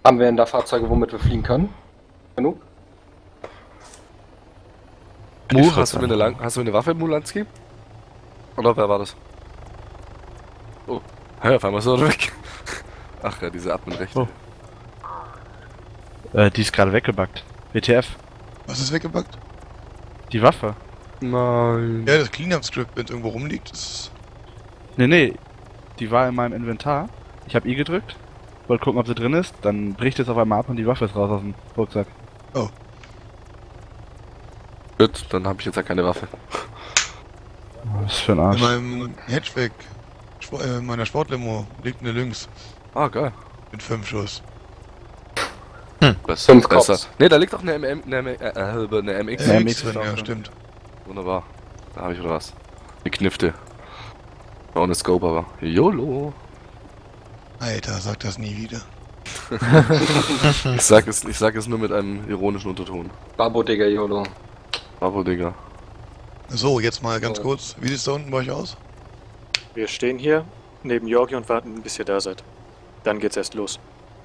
Haben wir denn da Fahrzeuge, womit wir fliegen können? Genug? Hast du mir eine Waffe, Mulanski? Oder wer war das? Oh, hey, auf einmal ist er weg. Ach ja, diese Admin-Rechte. Oh. Die ist gerade weggebackt. WTF. Was ist weggebackt? Die Waffe. Nein. Ja, das Cleanup-Script, wenn es irgendwo rumliegt, ist... Nee. Die war in meinem Inventar. Ich habe I gedrückt. Wollte gucken, ob sie drin ist. Dann bricht es auf einmal ab und die Waffe ist raus aus dem Rucksack. Oh. Gut, dann habe ich jetzt ja keine Waffe. Was für ein In Arsch. meinem Hatchback, in meiner Sportlimo, liegt eine Lynx Ah, geil. mit 5 Schuss. Besser. 5 Cops. Ne, da liegt auch eine MX. Ja, MX drin, drin, ja, ja. stimmt. Wunderbar. Da habe ich wieder was. Die Knifte. Ohne Scope aber. YOLO. Alter, sag das nie wieder. Ich sag es nur mit einem ironischen Unterton. Babo, Digga, YOLO. Bravo, Digga. So, jetzt mal ganz So. kurz. Wie sieht's da unten bei euch aus? Wir stehen hier neben Georgi und warten, bis ihr da seid. Dann geht's erst los.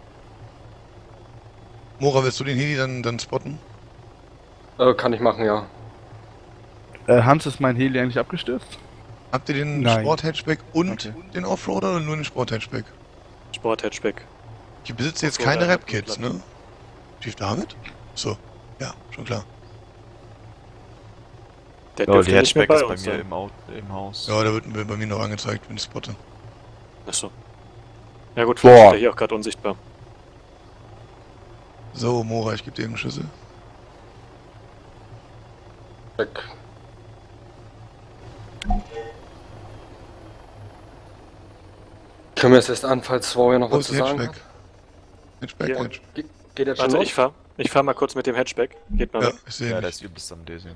Mora, willst du den Heli dann spotten? Kann ich machen, ja. Hans, ist mein Heli eigentlich abgestürzt? Habt ihr den Nein. Sport-Hatchback und Okay. den Offroader oder nur den Sport-Hatchback? Sport-Hatchback. Ich besitze jetzt Offroader keine hat Rap-Kits, Platz. ne? Chief David? So. Ja, schon klar. Der Ja, dürfte die nicht mehr Hatchback bei ist uns bei mir sein. im Haus. Ja, da wird mir bei mir noch angezeigt, wenn ich spotte. Achso. Ja gut, vielleicht Boah. ist er hier auch gerade unsichtbar. So, Mora, ich gebe dir eben einen Schlüssel. Check. Können wir es erst an, falls Warrior noch Wo was ist zu der sagen Hatchback? hat? Hatchback, Ja. Hatchback. Geht jetzt schon Warte, los? ich fahr mal kurz mit dem Hatchback. Geht mal Ja, weg. ich sehe Ja, ihn der nicht. ist übelst am Desi.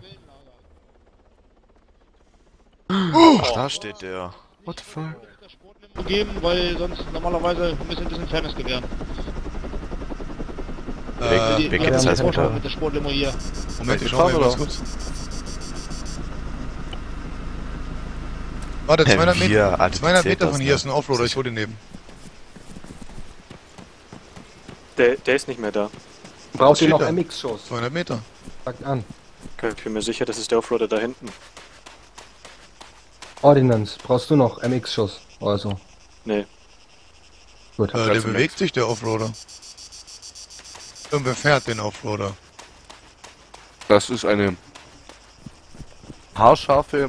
Oh, Ach, da steht der. What the fuck? Geben, weil sonst normalerweise müssen das ein kleines gewähren. Wir geben es als Mutter. mit der Sportlimo hier. Moment, ich Fahren schau mal oder? ganz kurz. Warte, 200 Wir, Meter, Alter, 200 zählt Meter das, von ne? hier ist ein Offroader, ich hol den neben. Der ist nicht mehr da. Braucht ihr noch Steht da. MX-Schuss? 200 Meter. Sagt an. Okay, ich bin mir sicher, das ist der Offroader da hinten. Ordinance, brauchst du noch MX-Schuss? Also. Nee. Gut. Der Ganz bewegt sich, der Offroader. Irgendwer fährt den Offroader. Das ist eine haarscharfe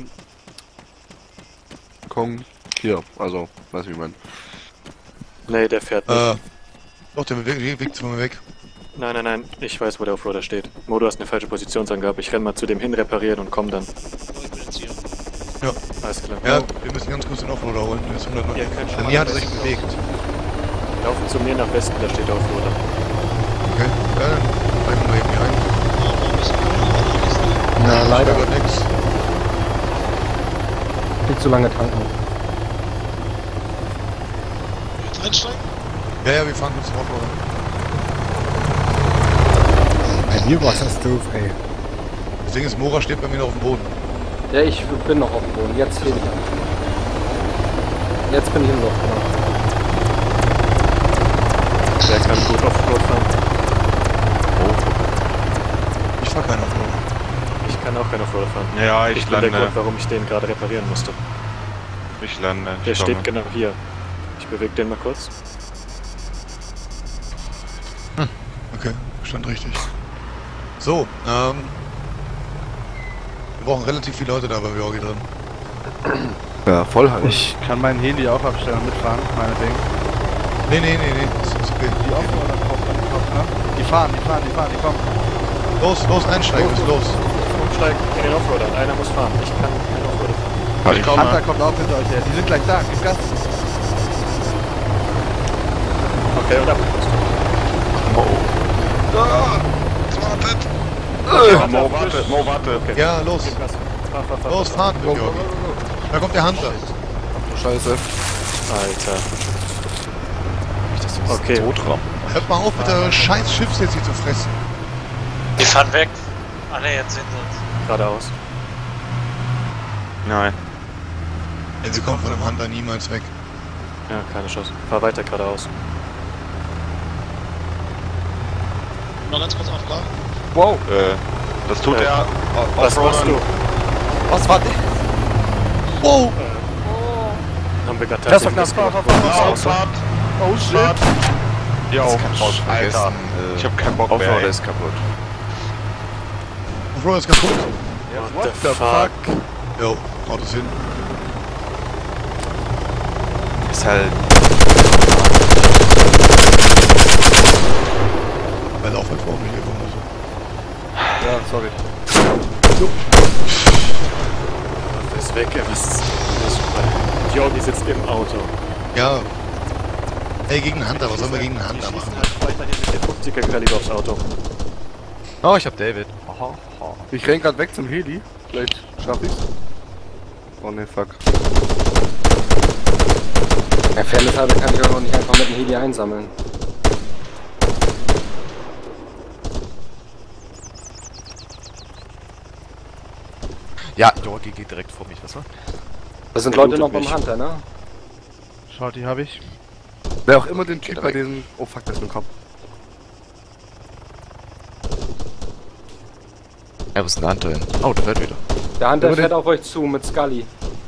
Kong hier, also, weiß ich, wie man. Nee, der fährt nicht. Doch, der bewegt sich von mir weg. Nein, ich weiß, wo der Offroader steht. Mo, du hast eine falsche Positionsangabe. Ich renn mal zu dem hin, reparieren und komm dann. Ja. Alles klar. Ja, wir müssen ganz kurz den Offroader holen. Der ist 100 Ihr könnt schon Der mal Nie hat nach sich Westen bewegt. Laufen zu mir nach Westen, da steht der Offroader. Okay, ja, dann bleiben wir eben hier ein. Na, leider. Da wird nix. Viel zu lange tanken. Ja, wir fahren kurz zum Offroader. Bei mir war das doof, ey. Das Ding ist, Mora steht bei mir noch auf dem Boden. Ja, ich bin noch auf dem Boden. Jetzt hebe ich an. Jetzt bin ich im Luft, genau. Der kann gut Offroad fahren. Ich fahr keinen Offroader. Ich kann auch kein Offroader fahren. Ja, Ich ich bin der lande. Grund, warum ich den gerade reparieren musste. Ich lande. Der Ich steht komme. genau hier. Ich bewege den mal kurz. Okay, stand richtig. So, wir brauchen relativ viele Leute da bei Georgi drin. Ja, voll halt. Ich kann meinen Heli auch abstellen und mitfahren, meinetwegen. Nee, das ist okay. Die Offroader kommen, ne? Die fahren, die kommen. Los, einsteigen, los. Umsteigen in den Offroader. Einer muss fahren. Ich kann keinen Offroader fahren. Ich komme. Hunter kommt auch hinter euch her. Die sind gleich da, gib Gas. Okay, und ab. Mo, warte. Okay. Ja, los. Gib Gas. Fahr. Los, fahren wir, Georgi. Da kommt der Hunter. Scheiße. Alter. Okay. Okay. Totraum. Hört mal auf, mit der scheiß Schiffs jetzt hier zu fressen. Die fahren weg. Ah ne, jetzt sehen sie uns. Geradeaus. Nein. Sie kommt von dem Hunter niemals weg. Ja, keine Chance. Fahr weiter geradeaus. Mal ganz kurz auf, klar? Wow. Das tut er. Was machst du? Was war denn? Wow! Haben wir gerade Das war tatsächlich knapp. Ausfahrt. Oh shit. Ja, Das kann ich raus, vergessen. Alter. Ich hab keinen Bock mehr. Offroader ey. ist kaputt. Offroader ist kaputt. What the fuck? Jo, haut es hin. Ist halt... Weil Lauf halt vor mich irgendwo so. Ja, sorry. Ist weg, ey, was ist super. Jorgi sitzt im Auto. Ja. Ey, gegen einen Hunter, was sollen wir gegen einen Die Hunter schießen machen? halt weiterhin mit dem 50er Kaliber aufs Auto. Oh, ich hab David. Ich renn grad weg zum Heli. Vielleicht schaff ich's. Oh ne, fuck. Ja, Fairness halber kann ich auch nicht einfach mit dem Heli einsammeln. Ja, Jorgi geht direkt vor mich, was war? Das sind Der Leute noch lootet beim mich. Hunter, ne? Shorty habe ich. Wer auch immer den Typ Geht bei weg. diesem... Oh fuck, das ist ein Kopf. Ja, wo ist denn der Hunter hin? Oh, der fährt wieder. Der Hunter Aber fährt auf euch zu mit Scully.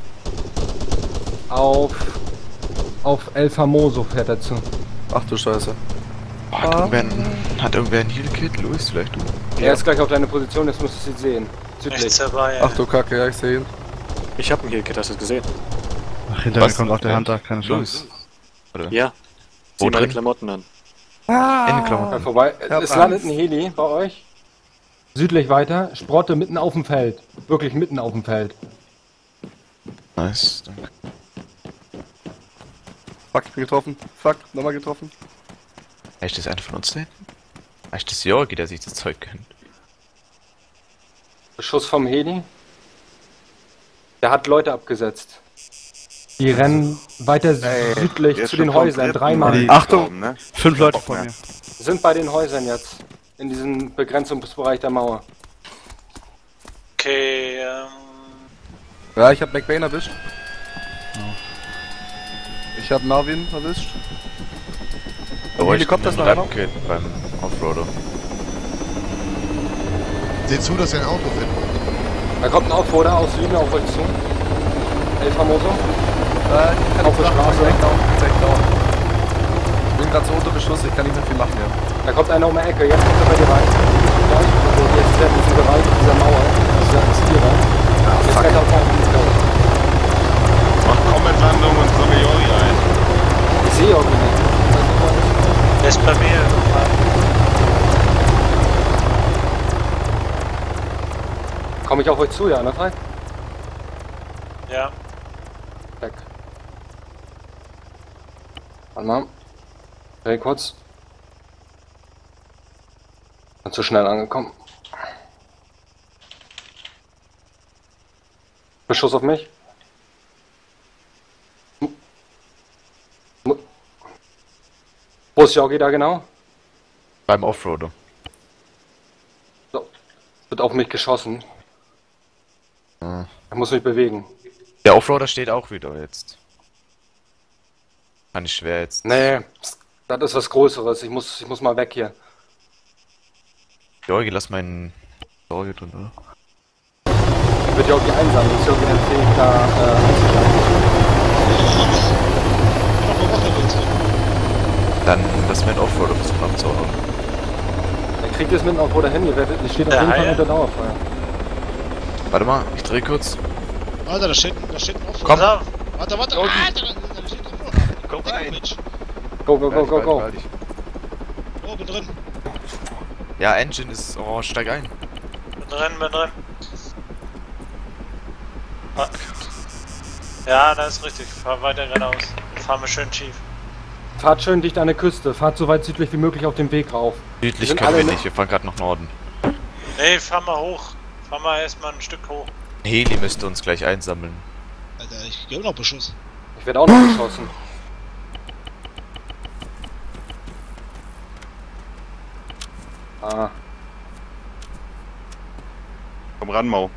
Auf El Famoso fährt er zu. Ach du Scheiße. Oh, hat irgendwer ein Heal-Kit? Luis, vielleicht du? Er ist gleich auf deine Position, jetzt müsstest du ihn sehen. Südlich. Nichts dabei, Ach du Kacke, ja ich seh ihn. Ich hab ein Healkit, hast du es gesehen? Ach, hinterher Was? kommt auch der Ja. Hunter, keine Chance. Luis. Oder? Ja. Wo Zieh meine drin? Klamotten an. Innenklamotten. Ja, vorbei. hab Es Angst. landet ein Heli bei euch. Südlich weiter, Sprotte mitten auf dem Feld. Wirklich mitten auf dem Feld. Nice, danke. Fuck, ich bin getroffen. Fuck, nochmal getroffen. Echt, ist einer von uns da hinten? Echt, das ist Jorgi, der sich das Zeug gönnt. Beschuss vom Heli. Der hat Leute abgesetzt. Die rennen weiter südlich zu den Häusern, dreimal. Achtung! Ne? 5 Leute vor mir. Sind bei den Häusern jetzt. In diesem Begrenzungsbereich der Mauer. Okay, Ja, ich hab McBain erwischt. Ich hab Marvin erwischt. Aber Helikopter ist noch einer? Kit beim Offroader. Seht zu, dass ihr ein Auto findet. Da kommt ein Aufruder aus Süden auf euch zu. El Famoso. Ich kann Auf der Straße. Direkt down. Ich bin grad so unter Beschuss, ich kann nicht mehr viel machen, ja. Da kommt einer um die Ecke, jetzt kommt er bei dir rein. Gleich, also jetzt fährt in diesen Bereich, in dieser Mauer, dieser Stierer. Jetzt fährt er auf den Feld. Mach Kommentlandung und so Jori ein. Ich sehe auch nicht. der ist bei mir. Komme ich auf euch zu, ja, ne, Frei? Ja. Weg. Warte mal. Dreh kurz. Bin zu schnell angekommen. Beschuss auf mich. Wo ist Jorgi da genau? Beim Offroader. So. Wird auf mich geschossen. Ah. Ich muss mich bewegen. Der Offroader steht auch wieder jetzt. Kann ich schwer jetzt. Nee, das ist was Größeres. Ich muss mal weg hier. Jorgi, lass meinen Sorge drin, oder? Ich würde Jorgi einsammeln. Ist Jorgi dann fähig, da einzusteigen? Dann lass mir einen Offroader versuchen abzuhauen. Dann kriegt ihr es mitten auf oder hin. Ihr steht auf Der jeden Fall Haie? unter Dauerfeuer. Warte mal, ich dreh kurz. Alter, da steht ein Aufruhr. Komm. Pass auf. Warte, Alter, da steht ein Aufruhr. Komm rein. Go, go, go, go, go. Oh, bin drin. Ja, Engine ist orange, steig ein. Bin drin. Ah. Ja, da ist richtig. Fahr weiter geradeaus. Fahr mir schön schief. Fahrt schön dicht an der Küste. Fahrt so weit südlich wie möglich auf dem Weg rauf. Südlich sind können alle wir ne- nicht, wir fahren gerade nach Norden. Nee, fahr mal hoch. Fahr mal erstmal ein Stück hoch. Ein Heli müsste uns gleich einsammeln. Alter, ich gebe noch Beschuss. Ich werde auch noch geschossen. Ah, Komm ran, Mau.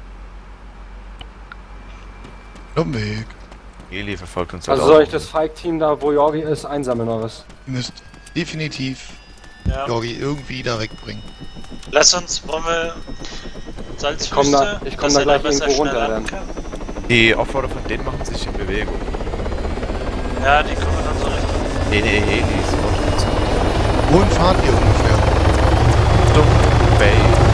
Auf dem Weg. Heli verfolgt uns halt also soll ich das Fight-Team da, wo Jorgi ist, einsammeln oder was? Ihr müsst definitiv Ja. Jorgi irgendwie da wegbringen. Lass uns, wollen wir Ich komm da gleich irgendwo runter dann. Die Offroader von denen machen sich in Bewegung. Ja, die kommen dann so richtig. Nee, die ist Wohin fahrt ihr ungefähr? Richtung Bay.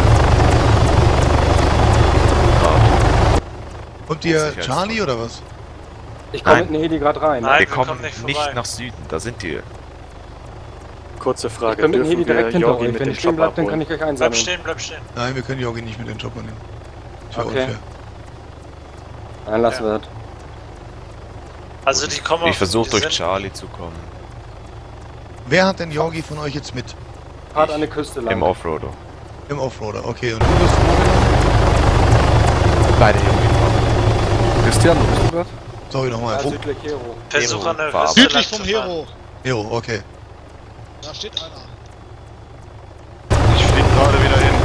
Kommt ihr Charlie oder was? Ich komme mit dem Heli gerade rein. Nein, Wir kommen nicht nach Süden, da sind die. Kurze Frage, Ich bin mit dem Heli direkt hinter Jorgi euch. mit Wenn dem ich stehen bleib, Chopper dann kann abholen? ich euch einsammeln. Bleib stehen. Nein, wir können Jorgi nicht mit den Chopper nehmen. Das wäre Okay. unfair. Dann lassen wir das. Also die kommen Ich versuche die durch sind- Charlie zu kommen. Wer hat denn Jorgi von euch jetzt mit? Fahrt an der Küste lang. Im Offroader. Im Offroader, okay. Und du bist Beide irgendwie. Christian, wo bist du gerade? Sorry nochmal. Ja, Wo? südlich Hero. Versuch an der Hero. Küste Südlich lang vom zu fahren. Hero. Jo, okay. Da steht einer. Ich flieg gerade wieder hin.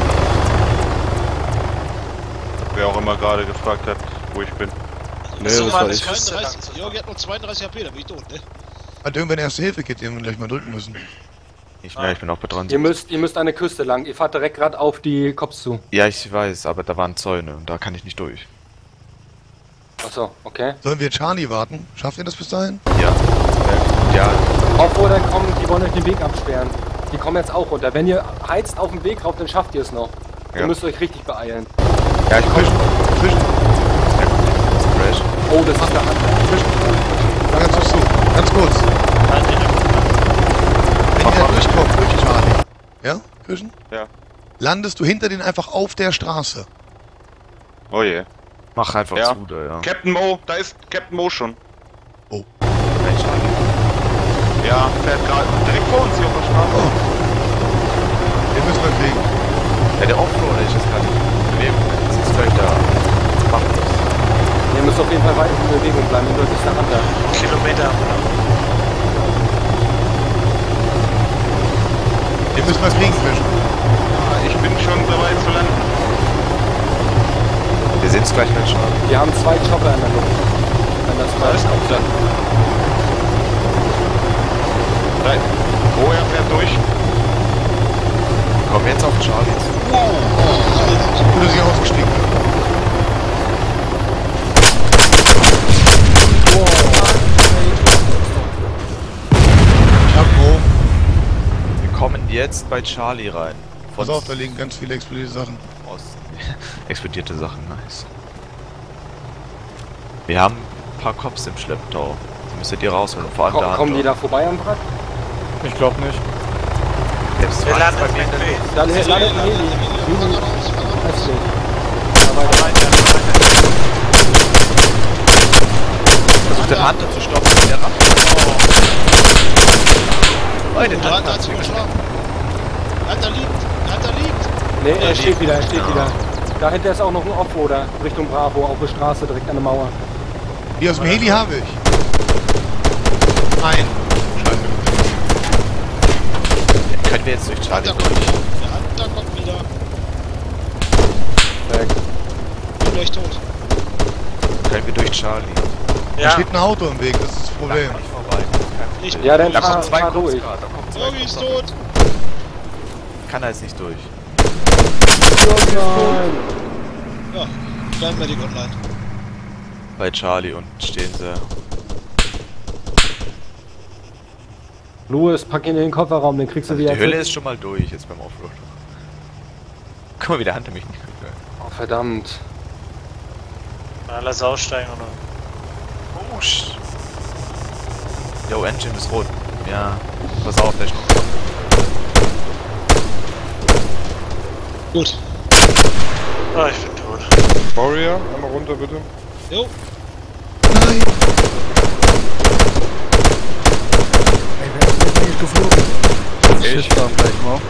Wer auch immer gerade gefragt hat, wo ich bin. Versuch das mal war an die ich. Küste lang zu 32, fahren. Jorgi hat noch 32 HP, da bin ich tot, ne? Hat irgendwann Erste-Hilfe-Kit, den wir gleich mal drücken müssen. Nicht mehr, ich bin auch dran. Ihr müsst an der Küste lang. Ihr fahrt direkt gerade auf die Cops zu. Ja, ich weiß, aber da waren Zäune und da kann ich nicht durch. Achso, okay. Sollen wir Charlie warten? Schafft ihr das bis dahin? Ja. Ja, Offroader kommen, die wollen euch den Weg absperren. Die kommen jetzt auch runter. Wenn ihr heizt auf dem Weg rauf, dann schafft ihr es noch. Ihr Ja. müsst euch richtig beeilen. ja, ich komm. Zwischen. Crash. Oh, das ist der Hand. Ganz kurz zu. Ganz kurz. Wenn der durchkommt, durch Charlie. Ja, Küchen? Ja. Landest du hinter denen einfach auf der Straße. Oh je. Mach einfach Ja. zu, da, ja. Captain Mo, da ist Captain Mo schon. Oh. Ja, fährt gerade direkt vor uns hier auf der Straße. Oh. Den müssen wir kriegen. Ja, der Offroader ist jetzt gerade in Bewegung. Das ist gleich da. Mach das. Ihr müsst auf jeden Fall weiter in Bewegung bleiben. Hinter euch ist der Hand. Kilometer haben wir noch. Den müssen wir kriegen, Küchen. Ich bin schon dabei zu landen. Wir sind's gleich mit schon. Wir haben 2 Chopper in der Luft. Wenn das mal ist, auch dann. Nein. Woher fährt durch? Komm jetzt auf Charlie zu. Gut, dass ich ausgestiegen bin. Ich hab Mo. Wir kommen jetzt bei Charlie rein. Von Pass auf, da liegen ganz viele explodierte Sachen. Osten. Explodierte Sachen, nice. Wir haben ein paar Cops im Schlepptau. Die müsstet ihr rausholen. Und vor allem da. Kommen die da vorbei am Wrack? Ich glaube nicht. Selbst Wir zwei landen bei in mir in den der Weg. Luft. Dann landet ein Heli. Heli. Östlich. Da weiter. Versucht den Hunter zu stoppen. Der Rache. Oh, den Da Hunter hat zugeschlagen. Da liegt. Nee, er steht wieder. Dahinter ist auch noch ein Offroader Richtung Bravo auf der Straße direkt an der Mauer. Die aus dem Heli habe ich. Ein. Können wir jetzt durch Charlie Da durch? kommt der Hunter kommt wieder. Bin gleich tot. Können wir durch Charlie? Da Ja, steht ein Auto im Weg, das ist das Problem. Nicht vorbei. Ich Ja, dann Da kommen fahr zwei Cops durch. gerade. Da kommen zwei Jorgi ist Cops. tot. Kann er jetzt nicht durch. Ja, Klein Medic online. Bei Charlie und stehen sie. Louis, pack ihn in den Kofferraum, den kriegst du Also wieder. die Hölle ist schon mal durch jetzt beim Offroad. Guck mal, wie der Hunter mich nicht kriegt. Oh, verdammt. na, lass aussteigen oder? Oh, Yo, Engine ist rot. Ja, pass auf, der ist noch. Gut. Oh, ich bin tot. Warrior, einmal runter bitte. Jo. Nein! Ich dann gleich mal.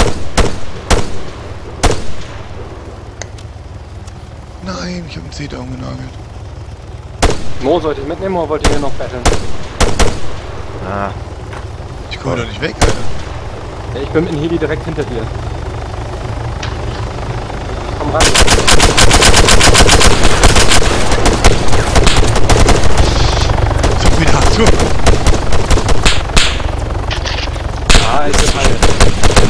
Nein, ich habe einen CT umgenagelt. Mo, sollte ich mitnehmen oder wollt ihr hier noch betteln? Ah, Ich komme doch nicht weg, Alter. Ja, ich bin mit dem Heli direkt hinter dir. Komm ran. So wieder zu. Ah, ich bin halt.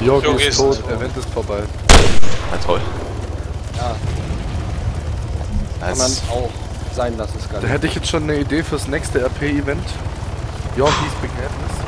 Jorgi ist tot, Event ist vorbei. Na toll. Ja. Kann man auch sein lassen, Da hätte ich jetzt schon eine Idee fürs nächste RP-Event. Jorgis Begräbnis.